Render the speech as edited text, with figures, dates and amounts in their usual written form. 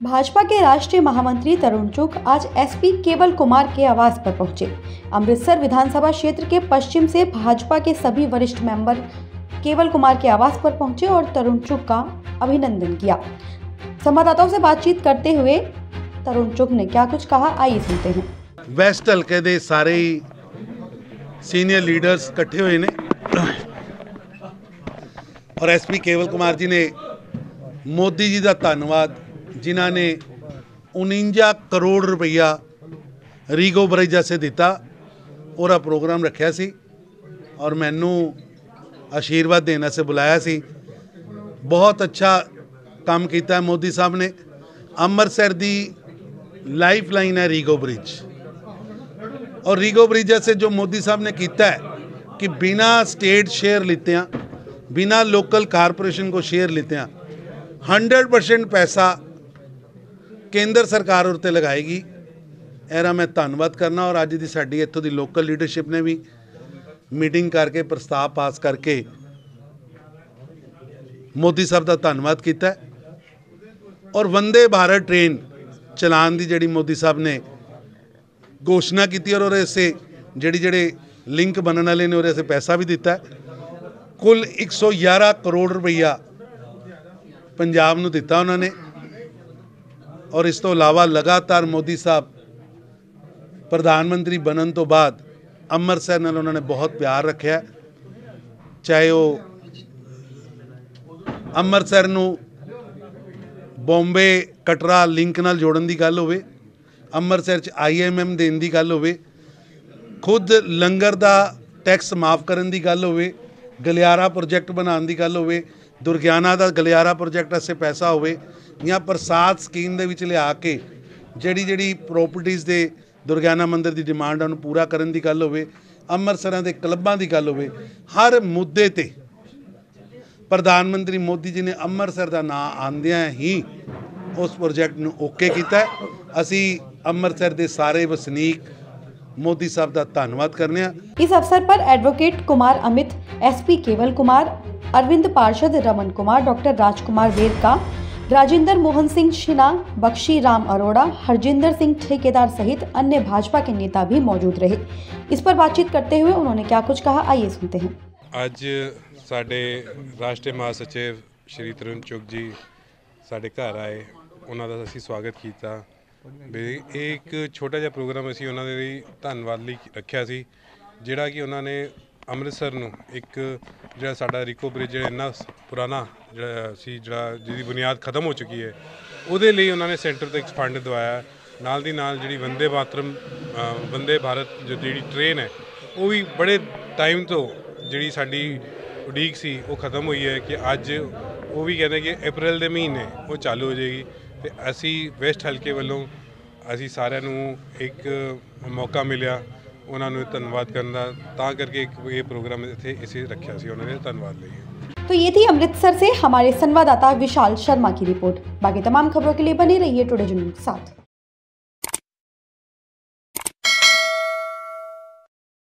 भाजपा के राष्ट्रीय महामंत्री तरुण चुग आज एसपी केवल कुमार के आवास पर पहुंचे। अमृतसर विधानसभा क्षेत्र के पश्चिम से भाजपा के सभी वरिष्ठ मेंबर केवल कुमार के आवास पर पहुंचे और तरुण चुग का अभिनंदन किया। संवाददाताओं से बातचीत करते हुए तरुण चुग ने क्या कुछ कहा, आइए सुनते हैं। वैस्ट हल्के दे सारे सीनियर लीडर्स इकट्ठे हुए ने और एसपी केवल कुमार जी ने मोदी जी का धन्यवाद जिन्हों ने 49 करोड़ रुपया रीगो ब्रिज से दिता और प्रोग्राम रखा सी और मैनू आशीर्वाद देने से बुलाया सी। बहुत अच्छा काम किया है मोदी साहब ने। अमृतसर दी लाइफ लाइन है रीगो ब्रिज और रीगो ब्रिज से जो मोदी साहब ने किया है कि बिना स्टेट शेयर लेते बिना लोकल कारपोरेशन को शेयर लेते 100% पैसा केंद्र सरकार उत्ते लगाएगी। एरा मैं धन्यवाद करना और अज की साडी इत्थों की लोकल लीडरशिप ने भी मीटिंग करके प्रस्ताव पास करके मोदी साहब का धन्यवाद किया और वंदे भारत ट्रेन चलान की जिहड़ी मोदी साहब ने घोषणा की और इसे जिहड़े लिंक बनने वाले ने और इसे पैसा भी दिता है। कुल 111 करोड़ रुपया पंजाब नूं दिता उन्होंने और इस तो इलावा लगातार मोदी साहब प्रधानमंत्री बनने तो बाद अमृतसर नाल उन्होंने बहुत प्यार रखा है। चाहे वो अमृतसर नूं बॉम्बे कटरा लिंक नाल जोड़न की गल होवे, अमृतसर च IMM देने की गल होवे, खुद लंगर का टैक्स माफ़ करने की गल होवे, गलियारा प्रोजेक्ट बनाने की गल होवे, दुर्गियाना का गलियारा प्रोजेक्ट से पैसा होवे या प्रसाद स्कीम दे विच लिया के जिहड़ी प्रॉपर्टीज़ दे दुर्गियाना मंदिर की डिमांड उन्हें पूरा करने की गल होवे, अमृतसर के क्लबां की गल होवे, हर मुद्दे ते प्रधानमंत्री मोदी जी ने अमृतसर का नाम आंदियां ही उस प्रोजेक्ट नूं ओके कीता है। असी अमृतसर के सारे वसनीक मोदी साहब का धन्यवाद करने। इस अवसर पर एडवोकेट कुमार अमित, एसपी केवल कुमार, अरविंद पार्षद, रमन कुमार, डॉक्टर राजकुमार वेरका, राजेंद्र मोहन सिंह शिना, बख्शी राम अरोड़ा, हरजिंदर सिंह ठेकेदार सहित अन्य भाजपा के नेता भी मौजूद रहे। इस पर बातचीत करते हुए उन्होंने क्या कुछ कहा, आइए सुनते हैं। आज साडे राष्ट्रीय महासचिव श्री तरुण चुग जी साडे घर आए, उन्हों का असीं स्वागत किया। एक छोटा जिहा प्रोग्राम असीं उन्होंने लिए धन्नवाद लई रखिया सी, जिहड़ा कि उन्होंने अमृतसर नूं एक जिहड़ा साडा रीगो ब्रिज इन्ना पुराना जिहदी बुनियाद खत्म हो चुकी है, उहदे लई उन्होंने सेंटर तो एक फंड दवाया। नाल दी नाल जिहड़ी वंदे भारत जिहड़ी ट्रेन है वो भी बड़े टाइम तो जिहड़ी साडी उड़ीक सी वो खत्म हुई है कि अज वो भी कहते कि अप्रैल के महीने वो चालू हो जाएगी। तो असी वैस्ट हल्के वालों असी सारिਆਂ ਨੂੰ एक मौका मिलिया उन्होंने धन्यवाद करना, तां करके ये प्रोग्राम इत्थे इसे रखा सी उन्होंने धन्यवाद लिए। तो ये थी अमृतसर से हमारे संवाददाता विशाल शर्मा की रिपोर्ट। बाकी तमाम खबरों के लिए बने रहिए टुडे न्यूज़ के साथ।